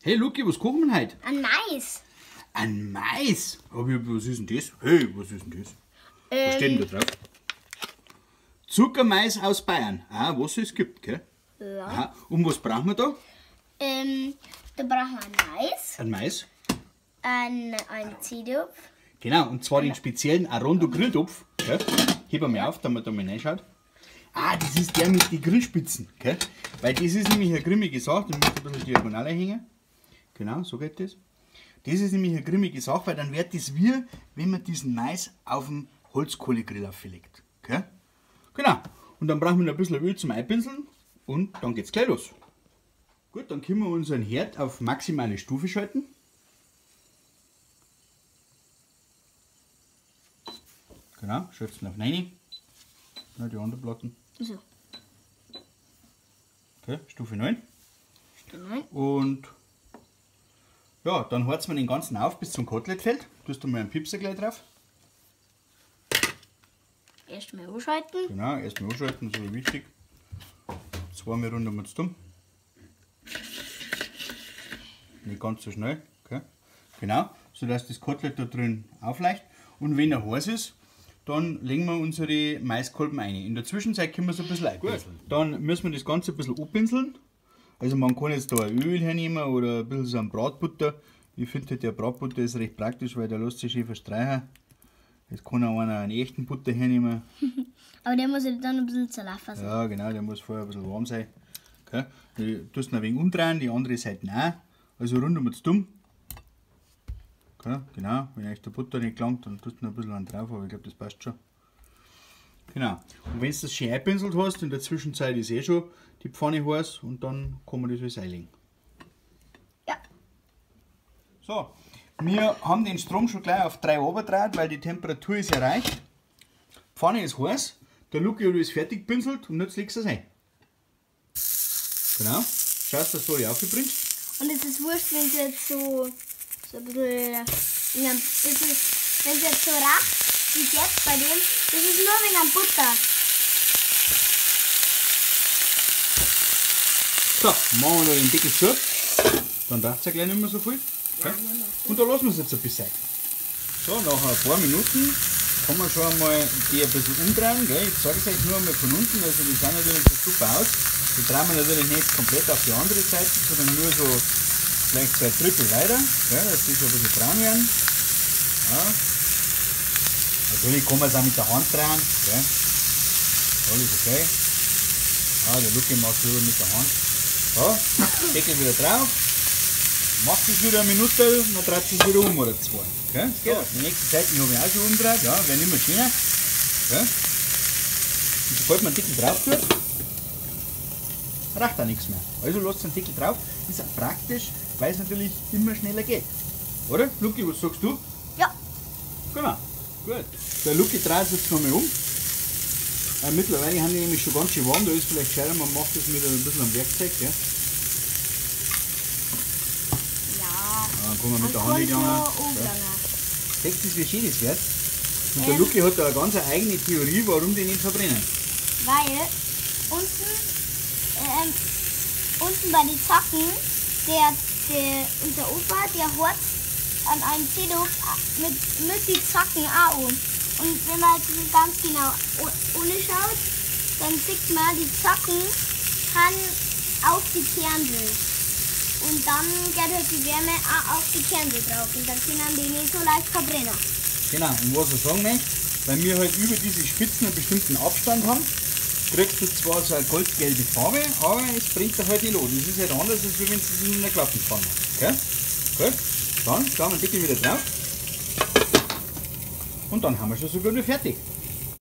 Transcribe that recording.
Hey Luki, was kochen wir heute? Ein Mais. Ein Mais? Was ist denn das? Hey, was ist denn das? Was steht denn da drauf? Zuckermais aus Bayern. Ah, was es gibt, gell? Ja. Aha. Und was brauchen wir da? Da brauchen wir ein Mais, Ein Mais. ein Ziehtopf. Genau, und zwar den speziellen Arondo Grilltopf. Gell? Heben wir auf, damit man da mal reinschaut. Ah, das ist der mit den Grillspitzen. Gell? Weil das ist nämlich eine grimmige Sache, da müsst ihr ein bisschen diagonal hängen. Genau, so geht das. Das ist nämlich eine grimmige Sache, weil dann wird das wie, wenn man diesen Mais auf den Holzkohlegrill auflegt. Gell? Genau. Und dann brauchen wir noch ein bisschen Öl zum Einpinseln und dann geht's gleich los. Gut, dann können wir unseren Herd auf maximale Stufe schalten. Genau, schätzen auf 9. Ja, die anderen Platten. So. Okay, Stufe 9. Genau. Und ja, dann heizen wir den ganzen auf bis zum Kotelettfeld. Tust du mal einen Pipser gleich drauf. Erstmal anschalten. Genau, erstmal anschalten, so wichtig. Zweimal rund um uns dumm. Nicht ganz so schnell. Okay. Genau, sodass das Kotelett da drin aufleicht. Und wenn er heiß ist, dann legen wir unsere Maiskolben ein. In der Zwischenzeit können wir es ein bisschen einpinseln. Dann müssen wir das Ganze ein bisschen abpinseln. Also man kann jetzt da ein Öl hernehmen oder ein bisschen so ein Bratbutter. Ich finde der Bratbutter ist recht praktisch, weil der lässt sich schön verstreichen. Jetzt kann auch einer einen echten Butter hernehmen. Aber der muss ja dann ein bisschen zerlaufen sein. Ja genau, der muss vorher ein bisschen warm sein. Okay. Du tust ihn ein wenig umdrehen, die andere Seite auch. Also rund um das dumm. Okay, genau, wenn euch der Butter nicht gelangt, dann tust du noch ein bisschen drauf, aber ich glaube das passt schon. Genau, und wenn du das schön einpinselt hast, in der Zwischenzeit ist eh schon die Pfanne heiß und dann kann man das alles einlegen. Ja. So, wir haben den Strom schon gleich auf 3 runtergedreht, weil die Temperatur ist erreicht. Die Pfanne ist heiß, der Luki hat alles fertig gepinselt und jetzt legst du es ein. Genau, schaust, dass du alle aufbringst. Und es ist wurscht, wenn es jetzt so ein bisschen, wenn es jetzt so racht, wie jetzt bei dem, das ist nur wegen am Butter. So, machen wir da den Deckel zu, dann dauert es ja gleich nicht mehr so viel. Okay. Und da lassen wir es jetzt ein bisschen. So, nach ein paar Minuten kann man schon einmal die ein bisschen umdrehen. Gell? Ich zeige es euch nur einmal von unten, also die sehen natürlich so super aus. Die drehen wir natürlich nicht komplett auf die andere Seite, sondern nur so vielleicht 2/3 weiter, gell? Dass die schon ein bisschen braun werden. Ja. Natürlich kann man es auch mit der Hand drehen. Gell? Alles okay. Ja, der Luki macht es lieber mit der Hand. So, Deckel wieder drauf. Macht es wieder eine Minute, dann dreht es wieder um oder 2. Okay? Das geht. So, die nächste Seite habe ich auch schon umgedreht, ja, werden immer schöner. Okay? Und sobald man den Deckel drauf tut, raucht auch nichts mehr. Also lasst den Deckel drauf, ist auch praktisch, weil es natürlich immer schneller geht. Oder? Luki, was sagst du? Ja. Genau. Gut. Der Luki dreht es jetzt nochmal um. Mittlerweile haben die nämlich schon ganz schön warm, da ist vielleicht gescheiter, man macht das mit ein bisschen am Werkzeug. Gell? Dann kann man mit der Hand nicht anhängen. Seht ihr, wie schön das wird? Und der Luki hat da eine ganz eigene Theorie, warum die nicht verbrennen. Weil unten bei den Zacken, unser Opa, der hat an einem Zedok mit den Zacken auch an. Und wenn man jetzt ganz genau anschaut, dann sieht man, die Zacken haben auf die Kernel. Und dann geht halt die Wärme auch auf die Kernel drauf. Und dann können die nicht so leicht verbrennen. Genau, und was ich sagen möchte, weil wir halt über diese Spitzen einen bestimmten Abstand haben, kriegst du zwar so eine goldgelbe Farbe, aber es brennt halt nicht an. Das ist halt anders, als wenn du es in einer Klappenpfanne machst. Okay? Gut, dann schauen wir den Deckel wieder drauf. Und dann haben wir schon sogar noch fertig.